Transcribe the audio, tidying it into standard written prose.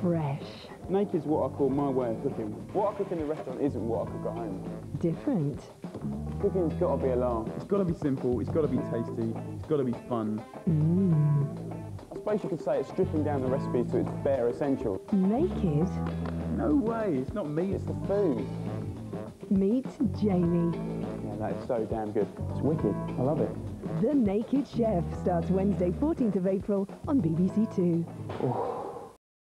fresh. Naked's what I call my way of cooking. What I cook in the restaurant isn't what I cook at home. Different. Cooking's got to be a laugh. It's got to be simple, it's got to be tasty, it's got to be fun. I suppose you could say it's stripping down the recipes to its bare essentials. Naked? No way, it's not meat, it's the food. Meet Jamie. Yeah, that is so damn good. It's wicked. I love it. The Naked Chef starts Wednesday, 14th of April on BBC Two. Oh.